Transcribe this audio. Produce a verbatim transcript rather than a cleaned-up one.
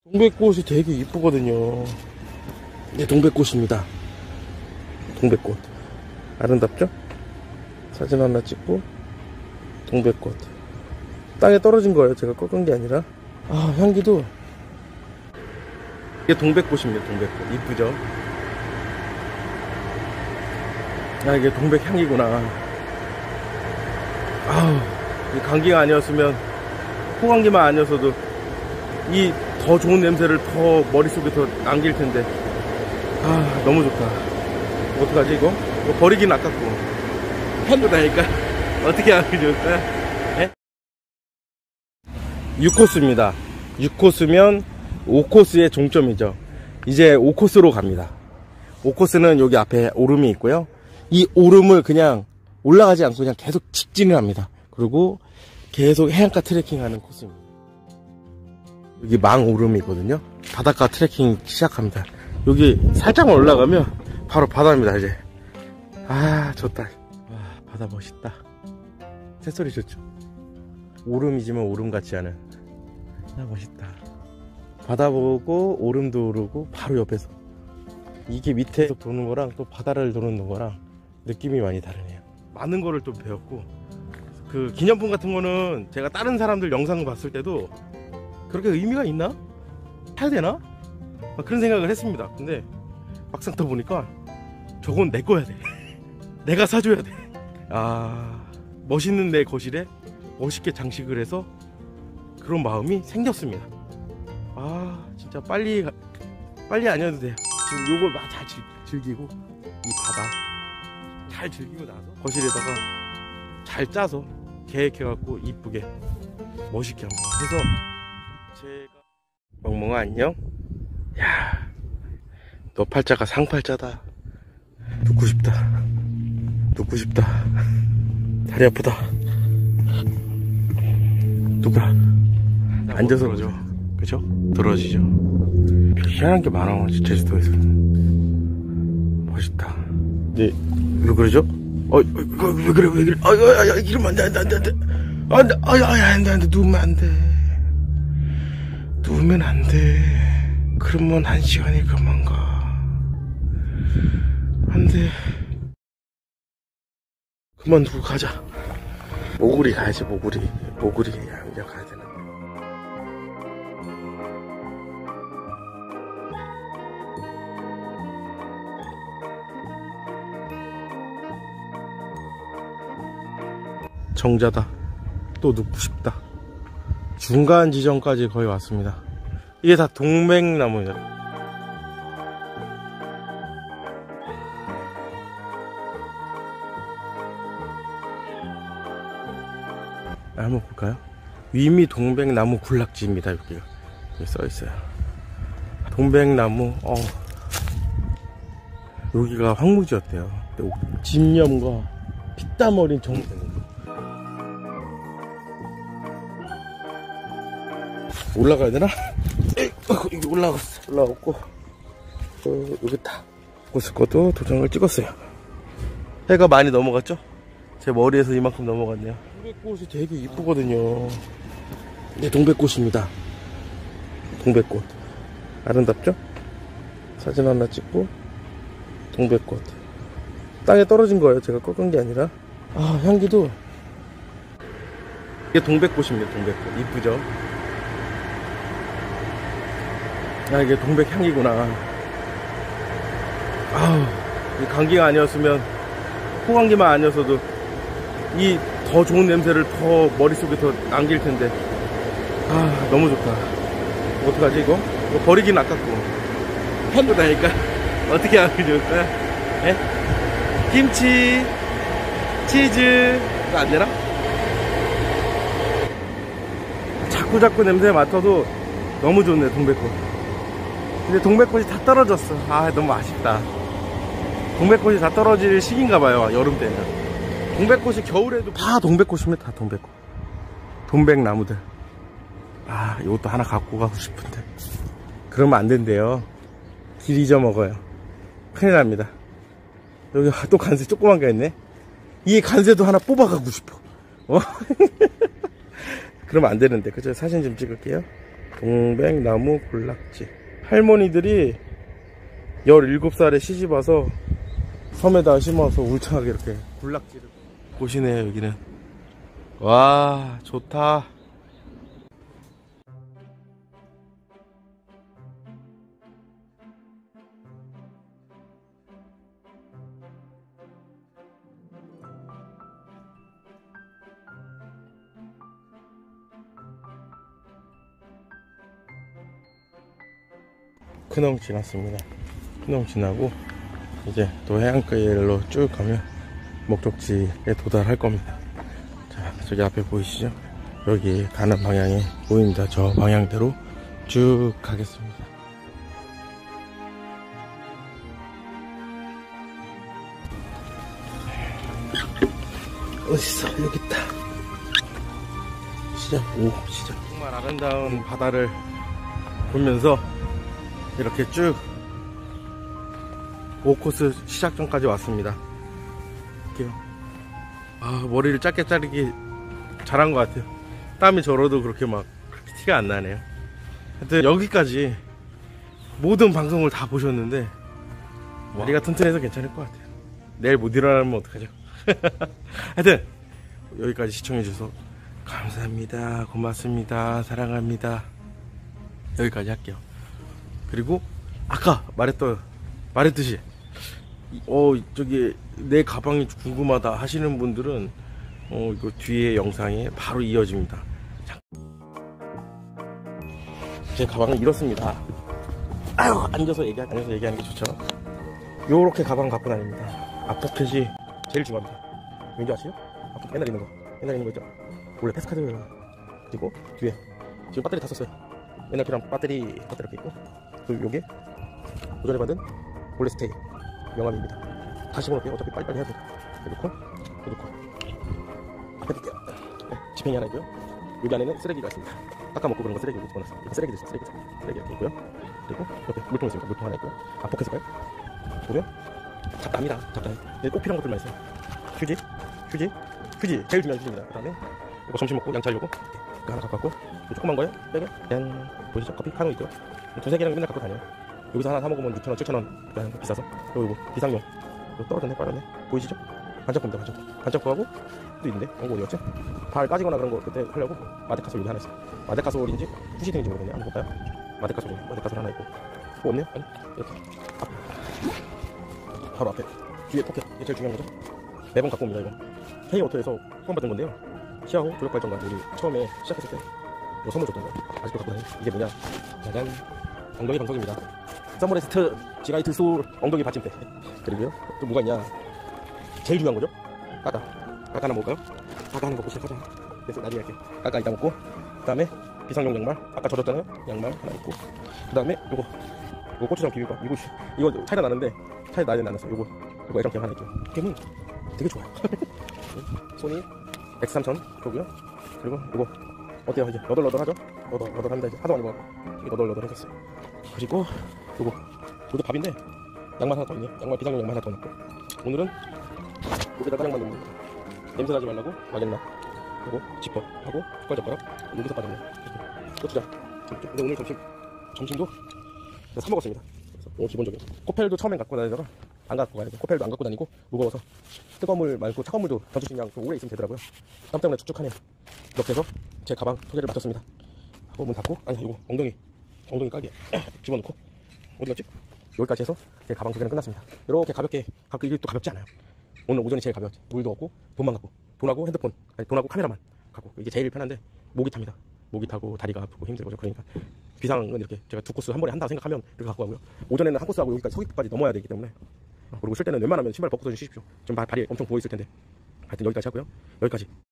동백꽃이 되게 이쁘거든요. 네, 동백꽃입니다. 동백꽃 아름답죠? 사진 하나 찍고. 동백꽃 땅에 떨어진 거예요. 제가 꺾은 게 아니라. 아, 향기도. 이게 동백꽃입니다. 동백꽃 이쁘죠? 아, 이게 동백향이구나. 아우, 이 감기가 아니었으면, 호감기만 아니었어도 이 더 좋은 냄새를 더 머릿속에 더 남길 텐데. 아, 너무 좋다. 어떡하지 이거? 이거 버리긴 아깝고 편도 나니까 어떻게 하면 좋을까? 네? 육 코스입니다. 육 코스면 오 코스의 종점이죠. 이제 오 코스로 갑니다. 오 코스는 여기 앞에 오름이 있고요. 이 오름을 그냥 올라가지 않고 그냥 계속 직진을 합니다. 그리고 계속 해안가 트레킹하는 코스입니다. 여기 망오름이거든요. 바닷가 트레킹 시작합니다. 여기 살짝만 올라가면 바로 바다입니다. 이제 아, 좋다. 와, 바다 멋있다. 새소리 좋죠. 오름이지만 오름 같지 않은. 아, 멋있다. 바다 보고 오름도 오르고 바로 옆에서. 이게 밑에 도는 거랑 또 바다를 도는 거랑 느낌이 많이 다르네요. 많은 거를 또 배웠고, 그 기념품 같은 거는 제가 다른 사람들 영상 봤을 때도 그렇게 의미가 있나? 해야 되나? 그런 생각을 했습니다. 근데 막상 또 보니까 저건 내 거야 돼. 내가 사줘야 돼. 아, 멋있는 내 거실에 멋있게 장식을 해서 그런 마음이 생겼습니다. 아, 진짜 빨리 빨리 안 해도 돼요. 지금 요걸 막 잘 즐기고, 이 바다 잘 즐기고 나서 거실에다가 잘 짜서 계획해갖고 이쁘게 멋있게 한번 해서 제가. 멍멍아 안녕. 야, 너 팔자가 상팔자다. 눕고 싶다. 눕고 싶다. 다리 아프다. 누구야? 앉아서 그러죠. 그죠? 들어지죠. 희한한 게 많아, 제주도에서. 멋있다. 이제 왜 그러죠? 어, 왜 그래, 왜 그래? 아, 야, 야, 이러면 안 돼, 안 돼, 안 돼, 안 돼. 안 돼, 아, 야, 안 돼, 안 돼. 누우면 안 돼. 누우면 안 돼. 그러면 한 시간이 그만 가. 안 돼. 그만두고 가자. 모구리 가야지, 모구리. 모구리 양자 가야 되나. 정자다. 또 눕고 싶다. 중간 지점까지 거의 왔습니다. 이게 다 동백나무예요. 한번 볼까요? 위미 동백나무 군락지입니다. 여기가 여기 써있어요. 동백나무. 어, 여기가 황무지였대요. 집념과 피땀 어린 정성. 올라가야 되나? 여기 올라갔어. 올라갔고, 어, 여기 다 곳을 것도 도장을 찍었어요. 해가 많이 넘어갔죠? 제 머리에서 이만큼 넘어갔네요. 동백꽃이 되게 이쁘거든요. 네, 동백꽃입니다. 동백꽃 아름답죠? 사진 하나 찍고. 동백꽃 땅에 떨어진 거예요. 제가 꺾은 게 아니라. 아, 향기도. 이게 동백꽃입니다. 동백꽃 이쁘죠? 아, 이게 동백향이구나. 아우, 이 감기가 아니었으면, 호감기만 아니었어도 이 더 좋은 냄새를 더 머릿속에 더 남길 텐데. 아, 너무 좋다. 어떡하지 이거? 이거 버리긴 아깝고 편도 나니까 어떻게 하면 좋을까? 예? 김치, 치즈, 이거 안 되나? 자꾸 자꾸 냄새 맡아도 너무 좋네, 동백꽃. 근데 동백꽃이 다 떨어졌어. 아, 너무 아쉽다. 동백꽃이 다 떨어질 시기인가봐요, 여름 때는. 동백꽃이 겨울에도 다 동백꽃입니다. 다 동백꽃. 동백나무들. 아, 이것도 하나 갖고 가고 싶은데 그러면 안 된대요. 길 잊어먹어요. 큰일 납니다. 여기 또 간새 조그만 게 있네. 이 간새도 하나 뽑아가고 싶어. 어? 그러면 안 되는데. 그죠? 사진 좀 찍을게요. 동백나무 군락지. 할머니들이 열일곱 살에 시집와서 섬에다 심어서 울창하게 이렇게 군락지를. 곳이네요 여기는. 와 좋다. 큰홍 지났습니다. 큰홍 지나고 이제 또 해안가로 쭉 가면 목적지에 도달할 겁니다. 자, 저기 앞에 보이시죠? 여기 가는 방향이 보입니다. 저 방향대로 쭉 가겠습니다. 어딨어? 여기 있다. 시작. 오, 시작. 정말 아름다운 바다를 보면서 이렇게 쭉 오 코스 시작점까지 왔습니다. 이렇게요. 아, 머리를 짧게 자르기 잘한 것 같아요. 땀이 절어도 그렇게 막 그렇게 티가 안 나네요. 하여튼 여기까지 모든 방송을 다 보셨는데 머리가 튼튼해서 괜찮을 것 같아요. 내일 못 일어나면 어떡하죠? 하여튼 여기까지 시청해주셔서 감사합니다. 고맙습니다. 사랑합니다. 여기까지 할게요. 그리고 아까 말했던 말했듯이 어 저기 내 가방이 궁금하다 하시는 분들은 어 이거 뒤에 영상에 바로 이어집니다. 제 가방을 잃었습니다. 아유, 앉아서 얘기 앉아서 얘기하는 게 좋죠. 요렇게 가방 갖고 다닙니다. 앞포켓이 제일 중요합니다. 왠지 아시죠? 앞포켓 맨날 있는 거 맨날 있는 거 있죠. 원래 패스카드. 그리고 뒤에 지금 배터리 다 썼어요. 맨날 필요한 배터리 배터리 이렇게 있고, 그리고 요게 오전에 받은 볼레스테이 명함입니다. 다시 볼게요. 어차피 빨리빨리 해야 돼요. 놓고 놓고 앞에 둘게요. 네, 지팽이 하나 있고요. 여기 안에는 쓰레기가 있습니다. 깎아 먹고 그런 거 쓰레기 여기 집어넣었어요. 이거 쓰레기 있어요. 쓰레기 쓰레기 이렇게 있고요. 그리고 옆에 물통 있습니다. 물통 하나 있고요. 앞포켓을까요? 보면 잡다합니다. 잡다. 여기 꼭 필요한 것들만 있어요. 휴지, 휴지, 휴지 제일 중요한 휴지입니다. 그 다음에 이거 점심 먹고 양치하려고 이거 하나 갖고 왔고, 조그만 거예요. 빼게 짠. 보이시죠? 커피 카누 있고요. 두세 개랑 맨날 갖고 다녀요. 여기서 하나 사 먹으면 육천 원, 칠천 원 그냥 비싸서. 그리고 이거 비상용. 이거 떨어졌네, 빠졌네. 보이시죠? 반짝겁니다, 반짝. 반짝거하고 또 있는데, 이거 어디였지? 발 까지거나 그런 거 그때 하려고 마데카솔 여기 하나 있어. 마데카솔인지 후시딘인지 모르겠네. 한번 볼까요? 마데카솔, 마데카솔 하나 있고. 뭐 없네요? 아니, 이렇게. 앞. 바로 앞에. 뒤에 포켓. 이게 제일 중요한 거죠? 매번 갖고 옵니다, 이거. K오토에서 후원받은 건데요. 시야호 조력발전관, 우리 처음에 시작했을 때 이거 선물 줬던 거. 아직도 갖고 다니요. 이게 뭐냐? 짜잔. 엉덩이 방석입니다. 서머레스트 지라이트 솔 엉덩이 받침대. 그리고요 또 뭐가 있냐, 제일 중요한 거죠. 까까. 까까 하나 먹을까요? 까까 하는 거 보시죠. 가자. 그래서 나중에 할게요. 까까 이따 먹고, 그 다음에 비상용 양말 아까 젖었잖아요. 양말 하나 있고, 그 다음에 요거 요거 고추장 비빔밥. 이거 이거 차이가 나는데 차이 나는 안 났어. 요거 요거 애정캠 하나 있고. 캠은 되게 좋아요. 소니 엑스삼천 거고요. 그리고 요거 어때요? 이제 너덜너덜하죠? 너덜 너덜합니다. 이제 하도 많이 먹었고 이게 너덜너덜해졌어요. 그리고 요거 요거 밥인데 양말 하나 더 있네요. 양말 비상용 양말 하나 더 넣고, 오늘은 여기다 가장만 넣는 거. 냄새 나지 말라고 마겐나 요거 지퍼 하고 숟갈 젓가락 여기서 빠졌네. 고추장. 근데 오늘 점심 점심도 사 먹었습니다. 오늘 기본적인 코펠도 처음엔 갖고 다니다가 안 갖고 가야 돼. 코펠도 안 갖고 다니고 무거워서 뜨거운 물 말고 차가운 물도 던져주신 양 오래 있으면 되더라고요. 땀 때문에 축축하네요. 이렇게 해서 제 가방 소개를 마쳤습니다. 하고 문 닫고, 아니 이거 엉덩이 엉덩이 깔게 집어넣고, 어디 갔지? 여기까지 해서 제 가방 소개는 끝났습니다. 이렇게 가볍게 갖고, 이게 또 가볍지 않아요. 오늘 오전이 제일 가벼웠지. 물도 없고 돈만 갖고, 돈하고 핸드폰, 아니 돈하고 카메라만 갖고, 이게 제일 편한데 목이 탑니다. 목이 타고 다리가 아프고 힘들고. 그러니까 비상은 이렇게 제가 두 코스 한 번에 한다고 생각하면 이렇게 갖고 가고요. 오전에는 한 코스하고 여기까지 서귀포까지 넘어야 되기 때문에, 그리고 쉴 때는 웬만하면 신발 벗고서 쉬십시오. 좀 발이 엄청 부어있을 텐데. 하여튼 여기까지 하고요. 여기까지.